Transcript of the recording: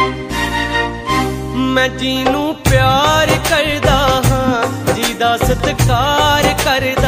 मैं जी नू प्यार करदा हां, जी दा सत्कार करदा